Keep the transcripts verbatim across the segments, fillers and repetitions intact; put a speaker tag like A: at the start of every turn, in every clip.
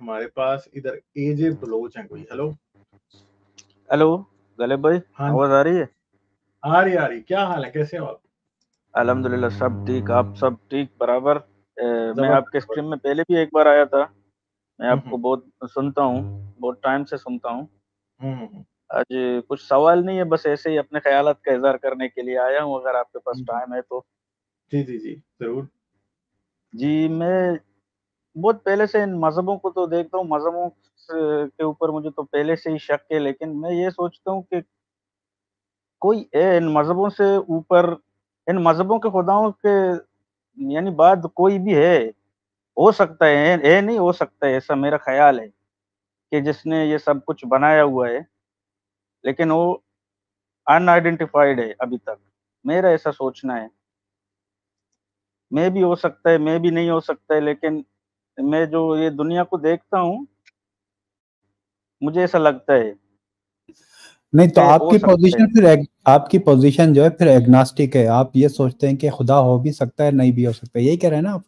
A: हमारे पास इधर एजे बलोच हैं कोई। हेलो
B: हेलो गले भाई,
A: हाँ
B: आवाज आ रही है?
A: आ रही आ रही, क्या हाल है, कैसे हो आप?
B: अल्हम्दुलिल्लाह सब ठीक, आप सब ठीक बराबर। ए, मैं आपके
A: जबरदस्त।
B: स्ट्रीम में पहले भी एक बार आया था। मैं
A: हम्म
B: आपको बहुत सुनता हूँ, बहुत टाइम से सुनता हूँ।
A: हम्म हम्म,
B: आज कुछ सवाल नहीं है, बस ऐसे ही अपने ख्यालात का इजहार करने के लिए आया हूँ, अगर आपके पास
A: हम्म।
B: टाइम है तो।
A: जी जी जी जरूर।
B: जी, मैं बहुत पहले से इन मजहबों को तो देखता हूँ, मजहबों से- के ऊपर मुझे तो पहले से ही शक है, लेकिन मैं ये सोचता हूँ कि कोई है इन मजहबों से ऊपर, इन मजहबों के खुदाओं के यानी बाद कोई भी है। हो सकता है, है नहीं हो सकता है, ऐसा मेरा ख्याल है कि जिसने ये सब कुछ बनाया हुआ है, लेकिन वो अनआइडेंटिफाइड है अभी तक। मेरा ऐसा सोचना है। मैं भी हो सकता है, मैं भी नहीं हो सकता है, लेकिन मैं जो ये दुनिया को देखता हूँ, मुझे ऐसा लगता है
C: नहीं तो
B: कि हो
C: आपकी
B: सकता
C: पोजीशन
B: है।
C: फिर एग, आपकी पोजीशन जो है फिर एग्नोस्टिक है। आप ये सोचते हैं कि खुदा हो भी सकता है, नहीं भी हो सकता है, यही कह रहे हैं ना आप?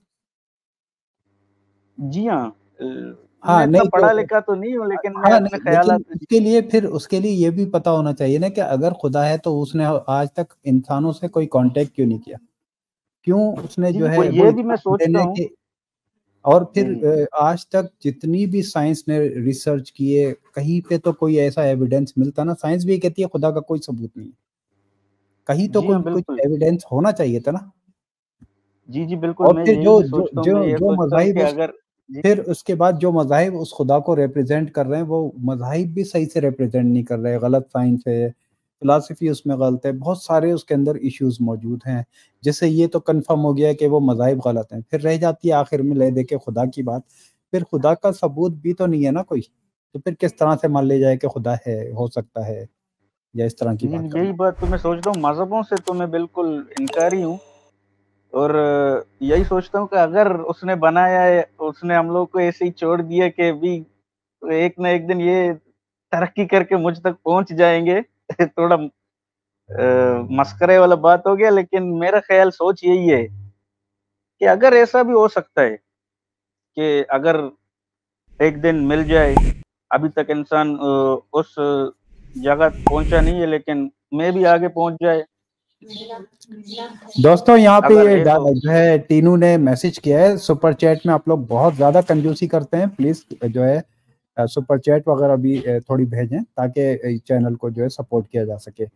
B: जी हाँ, अ, मैं
C: हाँ
B: इतना
C: नहीं
B: पढ़ा
C: तो
B: लिखा तो नहीं हूँ, लेकिन मैं
C: हाँ
B: अपने
C: नहीं, लेकिन
B: ख्यालात।
C: उसके लिए फिर उसके लिए ये भी पता होना चाहिए ना कि अगर खुदा है तो उसने आज तक इंसानों से कोई कांटेक्ट क्यों नहीं किया? क्यों उसने
B: जी
C: जो
B: वो
C: है वो
B: ये भी मैं
C: एग्जाम
B: सोचता
C: देने
B: हूँ।
C: के और फिर
B: जी
C: अ, आज तक जितनी भी साइंस ने रिसर्च किए, कहीं पे तो कोई ऐसा एविडेंस मिलता ना। साइंस भी कहती है खुदा का कोई सबूत नहीं है, कहीं तो
B: जी हाँ,
C: कोई कुछ
B: बिल्कुल।
C: एविडेंस होना चाहिए था ना।
B: जी जी बिल्कुल,
C: और
B: मैं
C: फिर
B: यही
C: जो
B: भी
C: जो
B: सोचता हूँ, मैं
C: जो
B: ये
C: जो
B: सोचता हूँ
C: मज़ाहिब
B: कि
C: उस
B: अगर जी
C: फिर उसके बाद जो मज़ाहिब उस खुदा को रिप्रेजेंट कर रहे हैं, वो मज़ाहिब भी सही से रिप्रेजेंट नहीं कर रहे, गलत साइंस है, फिलॉसफी उसमें गलत है, बहुत सारे उसके अंदर इश्यूज मौजूद हैं। जिससे ये तो कंफर्म हो गया है कि वो मज़ाहिब गलत हैं। फिर रह जाती है आखिर में ले दे के खुदा की बात। फिर खुदा का सबूत भी तो नहीं है ना कोई, तो फिर किस तरह से मान ले जाए कि खुदा है, हो सकता है, या इस तरह की
B: जी,
C: बात
B: यही
C: करना।
B: बात तो मैं सोचता हूँ, मज़हबों से तो मैं बिल्कुल इनकारी हूँ। और यही सोचता हूँ कि अगर उसने बनाया है, उसने हम लोग को ऐसे ही छोड़ दिया कि भी एक ना एक दिन ये तरक्की करके मुझ तक पहुँच जाएँगे। थोड़ा अ, मस्खरे वाला बात हो गया, लेकिन मेरा ख़्याल सोच यही है कि अगर ऐसा भी हो सकता है कि अगर एक दिन मिल जाए, अभी तक इंसान अ, उस जगह पहुँचा नहीं है, लेकिन मैं भी आगे पहुँच जाए।
C: दोस्तों यहाँ पे
B: अगर
C: ये
B: है
C: डा-
B: तो
C: जो है टीनू ने मैसेज किया है, सुपर चैट में आप लोग बहुत ज्यादा कंजूसी करते हैं, प्लीज जो है अ, सुपर चैट वगैरह भी अ, थोड़ी भेजें ताकि चैनल को जो है सपोर्ट किया जा सके।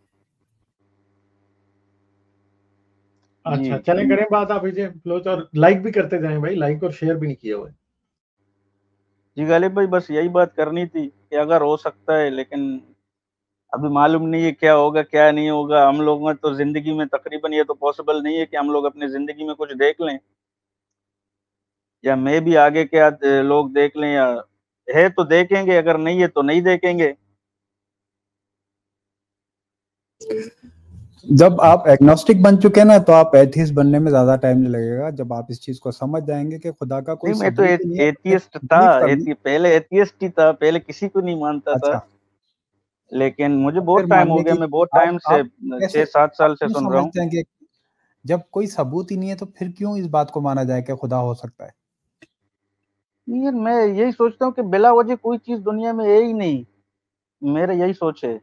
A: अच्छा
B: जी,
A: चलें करें बात आप एजे बलोच, और लाइक भी करते जाएं भाई, लाइक और शेयर भी नहीं किए हुए।
B: जी गालिब भाई, बस यही बात करनी थी कि अगर हो सकता है, लेकिन अभी मालूम नहीं है क्या होगा क्या नहीं होगा। हम लोग में तो ज़िंदगी में तकरीबन ये तो पॉसिबल नहीं है कि हम लोग अपनी ज़िंदगी में कुछ देख लें, या मैं भी आगे क्या अ, लोग देख लें, या है तो देखेंगे, अगर नहीं है तो नहीं देखेंगे।
C: जब आप एग्नोस्टिक बन चुके हैं ना, तो आप एथियस्ट बनने में ज्यादा टाइम नहीं लगेगा। जब आप इस चीज को समझ जाएंगे कि खुदा का कोई
B: नहीं, मैं तो
C: सबूत
B: ए
C: ही नहीं है, तो फिर
B: एथियस्ट था,
C: बिलीव करना।
B: एथि पहले एथियस्ट ही था, पहले किसी को नहीं मानता था।
C: अच्छा,
B: लेकिन मुझे
C: तो फिर
B: बहुत टाइम हो
C: मानने
B: गया,
C: की
B: मैं बहुत
C: आप
B: टाइम से
C: आप कैसे
B: छह सात
C: आप
B: साल से
C: क्यों
B: सुन रहा हूँ।
C: समझते हैं कि जब कोई सबूत ही नहीं है तो फिर क्यों इस बात को माना जाए कि खुदा हो सकता है?
B: ये मैं यही सोचता हूँ कि बिला वजह कोई चीज़ दुनिया में है ही नहीं। मेरा यही सोच है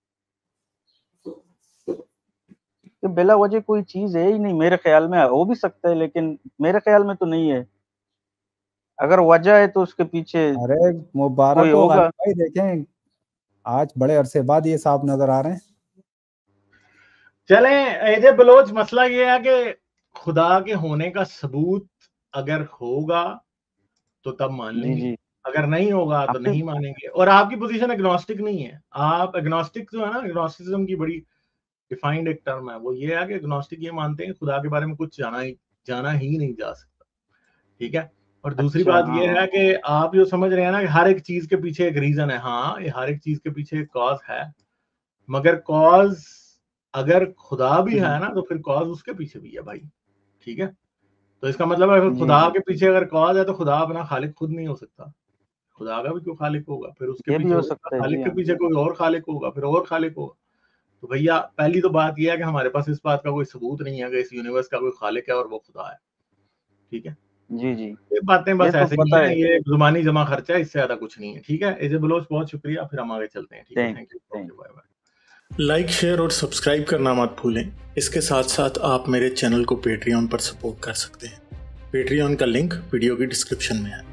B: कि बिला वजह कोई चीज़ है ही नहीं। मेरे ख्याल में हो भी सकता है, लेकिन मेरे ख्याल में तो नहीं है। अगर वजह है तो उसके पीछे
C: अरे मुबारक
B: कोई
C: हो गालिब
B: होगा।
C: भाई, देखें आज बड़े अरसे बाद ये साहब नजर आ रहे हैं।
A: चलें एजे बलोच, मसला ये है कि खुदा के होने का सबूत अगर होगा तो तब मान
B: जी
A: लेंगे,
B: जी,
A: अगर नहीं होगा तो
B: आपकी
A: नहीं मानेंगे। और आपकी पोजीशन एग्नोस्टिक नहीं है। आप एग्नोस्टिक जो है ना, एग्नोस्टिसिज्म की बड़ी डिफाइंड एक टर्म है, वो ये है कि एग्नोस्टिक ये मानते हैं खुदा के बारे में कुछ जाना ही जाना ही नहीं जा सकता। ठीक है। और दूसरी
B: अच्छा,
A: बात
B: हाँ
A: ये
B: हाँ।
A: है कि आप जो समझ रहे हैं ना कि हर एक चीज के पीछे एक रीजन है, हाँ ये हर एक चीज के पीछे एक कॉज है, मगर कॉज अगर खुदा भी है
B: हम्म,
A: ना तो फिर कॉज उसके पीछे भी है भाई। ठीक है। तो इसका मतलब है
B: जी
A: खुदा
B: जी,
A: के पीछे अगर कॉज है तो खुदा अपना खालिक खुद नहीं हो सकता। खुदा का भी क्यों खालिक होगा, फिर उसके
B: ये भी
A: पीछे
B: हो
A: होगा,
B: सकता है। जी
A: खालिक के
B: हाँ,
A: पीछे कोई और खालिक होगा, फिर और खालिक होगा। तो भैया पहली तो बात यह है कि हमारे पास इस बात का कोई सबूत नहीं है कि इस यूनिवर्स का कोई खालिक है और वो खुदा है। ठीक है।
B: जी, जी।
A: ये बातें
B: ये
A: बस
B: तो
A: ऐसे ही
B: पता
A: हैं,
B: है।
A: ये ज़ुबानी जमा खर्चा है, इससे ज़्यादा कुछ नहीं है। ठीक है? एजे बलोच बहुत शुक्रिया, फिर हम आगे चलते हैं। ठीक है?
B: Thank
A: thank
B: you,
A: you.
B: Thank
A: okay, bye bye. Like, share और सब्सक्राइब करना मत भूलें। इसके साथ-साथ आप मेरे चैनल को पेट्रियन पर सपोर्ट कर सकते हैं। पेट्रियन का लिंक वीडियो की डिस्क्रिप्शन में है।